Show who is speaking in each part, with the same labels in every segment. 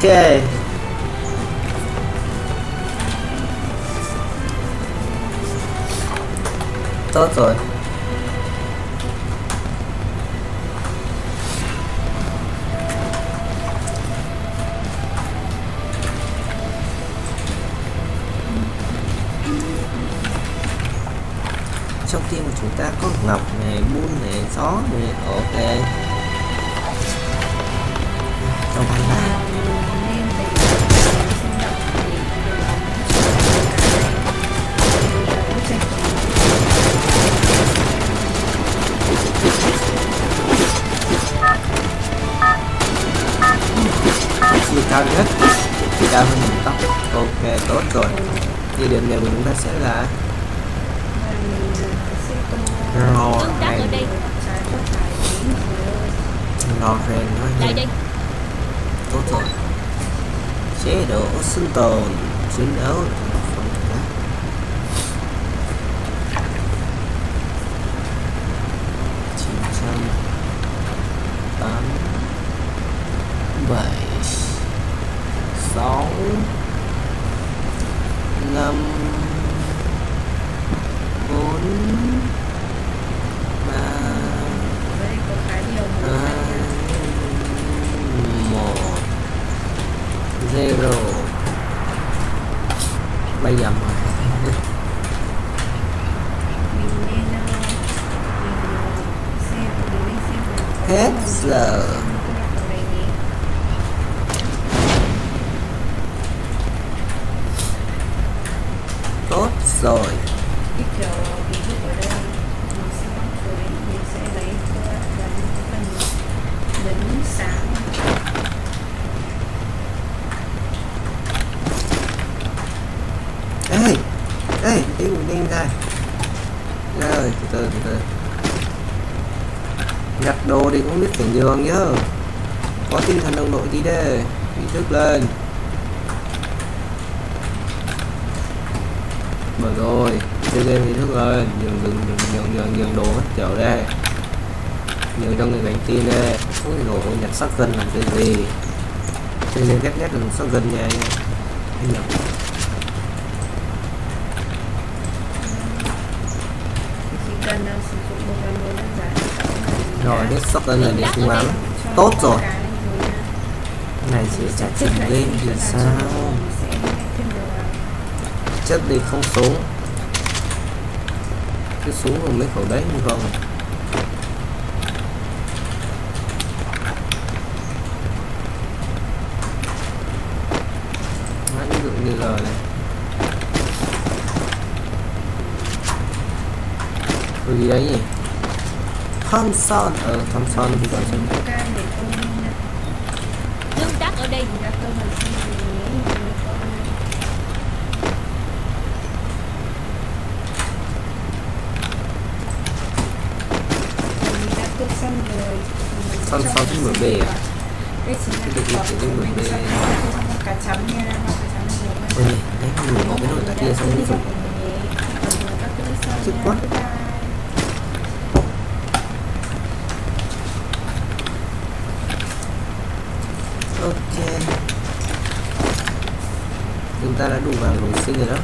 Speaker 1: Tốt rồi. Trong team của chúng ta có Ngọc này, Bun này, Gió này, ok. Trong bàn đá. Chiều cao nhất, cao hơn đỉnh tóc. Ok, tốt rồi. Như điểm này của chúng ta sẽ là Loren nói gì? Tốt rồi. Chế độ sinh tồn chiến đấu bảy sáu năm bốn ba một zero bây giờ hết giờ. Tốt rồi. Ê, đi ra. Rồi, từ từ. Nhặt đồ đi cũng biết phải nhường nhá. Có tinh thần đồng đội tí đây. Ý thức lên. Mở rồi, chơi game ý thức lên. Nhường đồ mất trở đây. Nhường cho người gánh tin đây. Ôi đồ nhặt sắc dân làm cái gì. Chơi game ghét được sắc dân nha anh nhầm. Rồi biết sóc lên là để phương án tốt rồi. Này chỉ trả chỉnh lên thì sao? Chất đi không xuống. Cái xuống rồi mấy khẩu đấy không? Ví dụ như là này. Gì đấy nhỉ? Thompson Thompson bây giờ xem
Speaker 2: tương tác ở đây.
Speaker 1: Thompson mở bề à?
Speaker 3: Đây chính là cá chấm nha.
Speaker 1: Ôi đấy, mình có cái nồi cá kia xong rồi dùng sức quá. Ok, chúng ta đã đủ vàng hồi sinh rồi đó.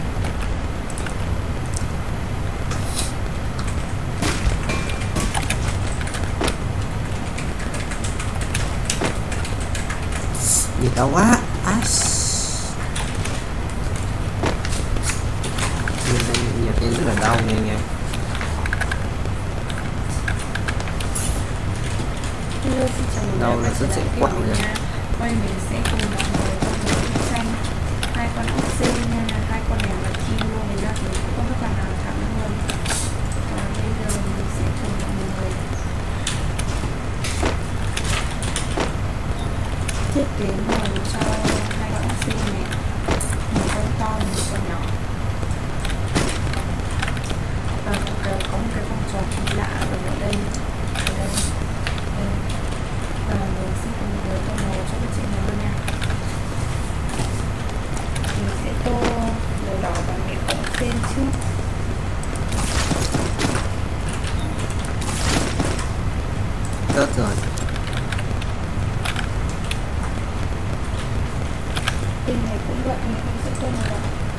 Speaker 1: Gì đau quá. Nhặt em rất là đau nghe. Đau là rất dễ quặn rồi.
Speaker 3: Quay mình sẽ cùng mọi người con người xanh, 2 con ốc xin nha, 2 con này là kim luôn, mình ra thì không có bạn nào thắng luôn. Và bây giờ mình sẽ cùng mọi người thiết kế màu cho 2 con ốc xin này, một con to, một con nhỏ. Và có một cái vòng tròn kỳ lạ ở đây. Và mình sẽ cùng với tô màu cho cái chị này luôn nha. Mình sẽ tô màu đỏ bằng cái ống sen trước.
Speaker 1: Tốt rồi.
Speaker 3: vậy mình cũng sẽ tô màu đỏ.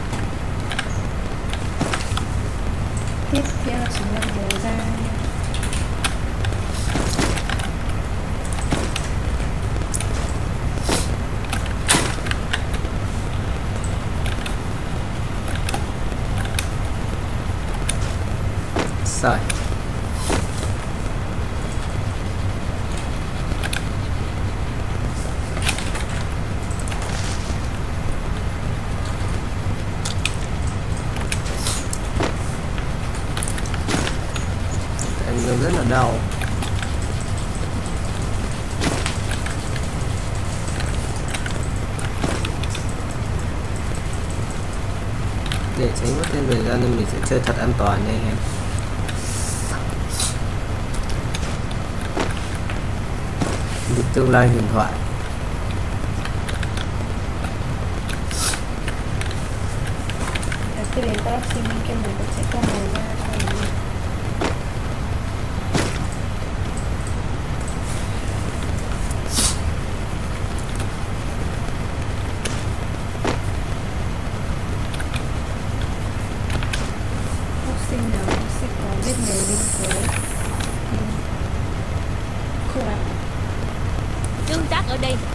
Speaker 3: Tiếp theo chính là màu da nha.
Speaker 1: Rồi. Em rất là đau. Để tránh mất thêm thời gian nên mình sẽ chơi thật an toàn nha anh em. Vì tương lai huyền thoại.
Speaker 3: Khi đến các xin cái mình cũng sẽ tô màu da cho mình. Học sinh nào cũng sẽ có biết nghề bên dưới. Không ạ.
Speaker 2: Tương tác ở đây.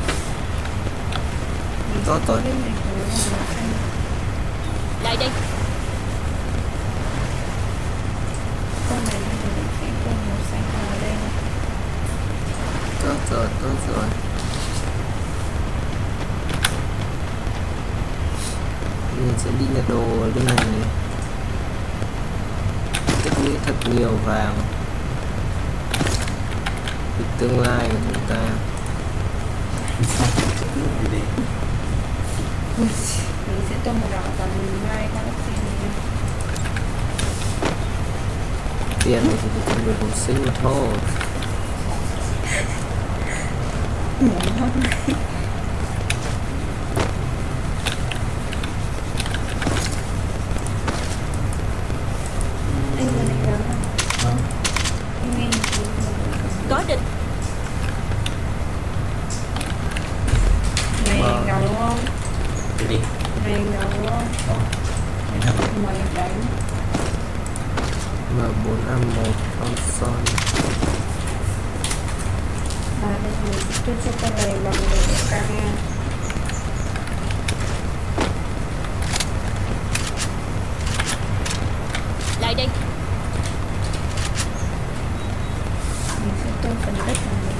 Speaker 3: Mình
Speaker 1: Tốt
Speaker 3: sẽ có
Speaker 1: rồi.
Speaker 3: biết nghề dưới màu xanh.
Speaker 2: Lại đây.
Speaker 3: Con này mình sẽ tô màu xanh vào đây.
Speaker 1: Tốt rồi, tốt rồi. Mình sẽ đi nhặt đồ ở bên này này. Tích lũy thật nhiều vàng vì tương lai của chúng ta.
Speaker 3: Mình sẽ tô màu đỏ và mình mai các học sinh này.
Speaker 1: Tiền này thì chỉ cần được học sinh mà thôi.
Speaker 3: Muốn không? Anh vừa này gắn không? Anh nghe một tí.
Speaker 2: Có địch.
Speaker 3: Này gắn đúng không?
Speaker 4: Đi.
Speaker 3: Này gắn đúng không?
Speaker 4: Đến thằng
Speaker 3: Mời đánh.
Speaker 1: M4A1 con son.
Speaker 3: Và đây mình sẽ tuyên cho con này bằng để ca ngang.
Speaker 2: Lại đây.
Speaker 3: Mình sẽ tô phần đất này.